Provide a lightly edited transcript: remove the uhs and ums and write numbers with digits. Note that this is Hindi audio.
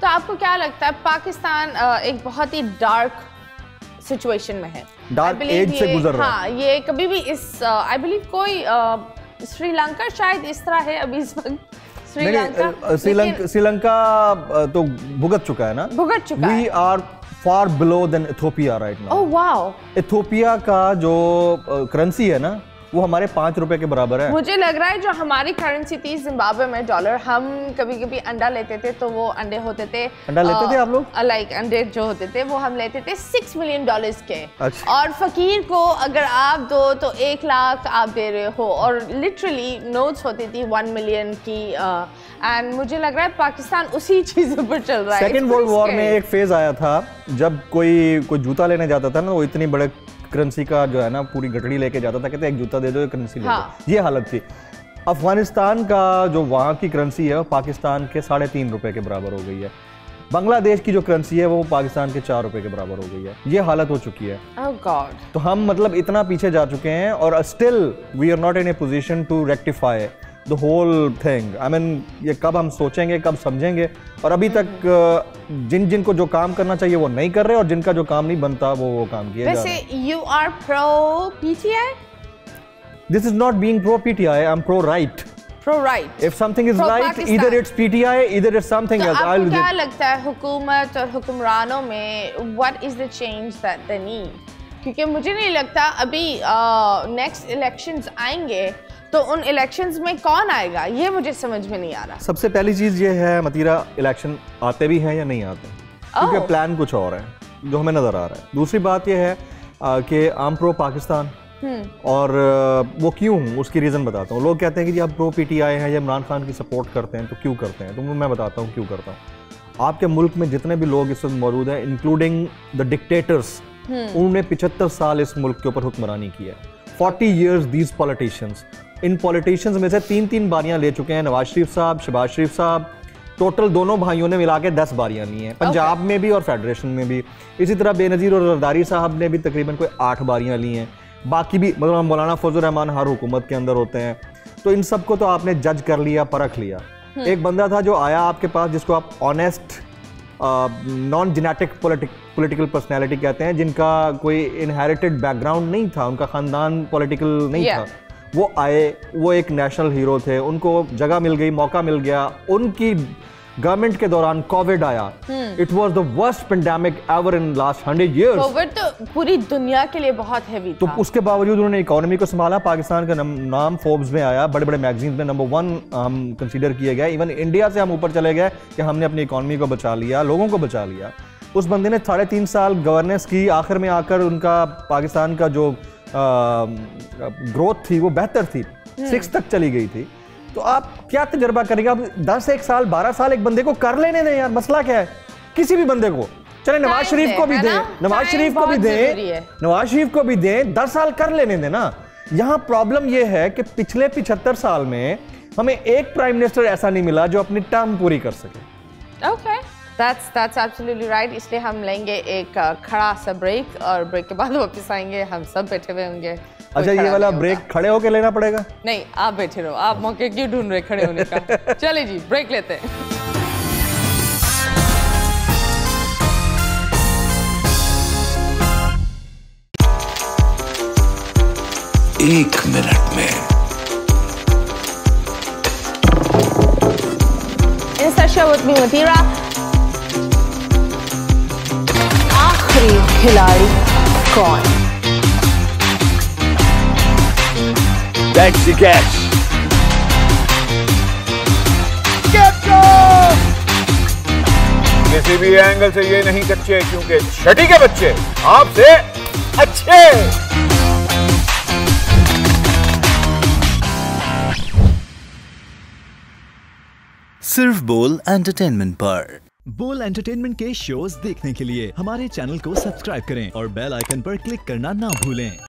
तो आपको क्या लगता है पाकिस्तान एक बहुत ही डार्क सिचुएशन में है, डार्क एज से गुजर रहा है। हाँ, ये कभी भी इस आई बिलीव कोई श्रीलंका शायद इस तरह है अभी इस वक्त। श्रीलंका तो भुगत चुका है ना, भुगत चुका है। We are far below than Ethiopia right now. Oh wow. Ethiopia का जो करेंसी है ना वो हमारे 5 रुपए के बराबर है। मुझे लग रहा है जो हमारी करेंसी थी जिम्बाब्वे में डॉलर, हम कभी कभी अंडा लेते थे तो वो अंडे होते थे, अंडा लेते थे आप लोग? लाइक अंडे जो होते थे वो हम लेते थे $6 मिलियन के। अच्छा। और फकीर को अगर आप दो तो 1 लाख आप दे रहे हो, और लिटरली नोट्स होती थी 1 मिलियन की। एंड मुझे लग रहा है पाकिस्तान उसी चीजों पर चल रहा है। सेकेंड वर्ल्ड वॉर में एक फेज आया था जब कोई जूता लेने जाता था ना, वो इतनी बड़े करेंसी का जो है ना पूरी गठड़ी लेके जाता था, कहते एक जूता दे दो, करेंसी ले दो। ये हालत थी। अफगानिस्तान का जो वहाँ की करेंसी है वो पाकिस्तान के 3.5 रुपए के बराबर हो गई है। बांग्लादेश की जो करेंसी है वो पाकिस्तान के 4 रुपए के बराबर हो गई है। ये हालत हो चुकी है। Oh God. तो हम मतलब इतना पीछे जा चुके हैं और still we are not in a position to rectify the whole thing. I mean ये कब हम सोचेंगे, कब समझेंगे? और अभी तक जिनको जो काम करना चाहिए वो नहीं कर रहे, और जिनका जो काम नहीं बनता वो काम किया जा रहा है। वैसे you are pro PTI? This is not being pro PTI. I'm pro right. Pro right. If something is right, Pakistan. either it's PTI, either it's something else. आपको क्या लगता है हुकूमत और हुक्मरानों में what is the change that they need? क्योंकि मुझे नहीं लगता अभी नेक्स्ट इलेक्शंस आएंगे तो उन इलेक्शंस में कौन आएगा, ये मुझे समझ में नहीं आ रहा। सबसे पहली चीज ये है मतीरा, इलेक्शन आते भी हैं या नहीं आते, क्योंकि प्लान कुछ और है जो हमें नजर आ रहा है। दूसरी बात ये है कि आम प्रो पाकिस्तान, और वो क्यों हूँ उसकी रीज़न बताता हूँ। लोग कहते हैं कि जी आप प्रो पीटीआई हैं या इमरान खान की सपोर्ट करते हैं, तो क्यों करते हैं? तो मैं बताता हूँ क्यों करता हूँ। आपके मुल्क में जितने भी लोग इस वक्त मौजूद हैं, इंक्लूडिंग द डिक्टेटर्स, उन्होंने 75 साल इस मुल्क के ऊपर हुक्मरानी की है। 40 years दीज पॉलिटिशियंस, इन पॉलिटिशियंस में से 3-3 बारियां ले चुके हैं नवाज शरीफ साहब, शहबाज शरीफ साहब। टोटल दोनों भाइयों ने मिला के 10 बारियां ली हैं, पंजाब में भी और फेडरेशन में भी। इसी तरह बेनज़ीर और जरदारी साहब ने भी तकरीबन कोई 8 बारियां ली हैं। बाकी भी मतलब मौलाना फजल रहमान हर हुकूमत के अंदर होते हैं। तो इन सबको तो आपने जज कर लिया, परख लिया। एक बंदा था जो आया आपके पास, जिसको आप honest non genetic political personality कहते हैं, जिनका कोई इनहेरिटेड बैकग्राउंड नहीं था, उनका ख़ानदान पॉलिटिकल नहीं था। वो आए, वो एक नेशनल हीरो थे, उनको जगह मिल गई, मौका मिल गया। उनकी गवर्नमेंट के दौरान कोविड आया। It was the worst pandemic ever in last 100 years। Covid तो पूरी दुनिया के लिए बहुत हैवी था। तो उसके बावजूद उन्होंने इकोनॉमी को संभाला। पाकिस्तान का नाम फोर्ब्स में आया, बड़े बड़े मैगजीन्स में नंबर 1 हम कंसीडर किए गए। इवन इंडिया से हम ऊपर चले गए कि हमने अपनी इकोनॉमी को बचा लिया, लोगों को बचा लिया। उस बंदे ने 3.5 साल गवर्नेंस की, आखिर में आकर उनका पाकिस्तान का जो ग्रोथ थी वो बेहतर थी, 6 तक चली गई थी। तो आप क्या तजर्बा करेंगे? अब 10 एक साल 12 साल एक बंदे को कर लेने दें यार, मसला क्या है? किसी भी बंदे को, चले नवाज शरीफ को भी दें, नवाज शरीफ को भी दें, नवाज शरीफ को भी दें, 10 साल कर लेने दें ना। यहाँ प्रॉब्लम ये है कि पिछले 75 साल में हमें एक प्राइम मिनिस्टर ऐसा नहीं मिला जो अपनी टर्म पूरी कर सके। Okay, that's absolutely right। इसलिए हम लेंगे एक खड़ा सा ब्रेक, और ब्रेक के बाद वापस आएंगे, हम सब बैठे हुए होंगे। अच्छा, ये वाला ब्रेक खड़े होके लेना पड़ेगा? नहीं, आप बैठे रहो, आप मौके क्यों ढूंढ रहे खड़े होने का? चलिए जी, ब्रेक लेते हैं। एक मिनट में मतीरा, आखिरी खिलाड़ी कौन? That's the catch. Get go! किसी भी एंगल से ये नहीं कच्चे, क्योंकि छठी के बच्चे आपसे अच्छे। सिर्फ बोल एंटरटेनमेंट पर। बोल एंटरटेनमेंट के शोज देखने के लिए हमारे चैनल को सब्सक्राइब करें और बेल आइकन पर क्लिक करना ना भूलें।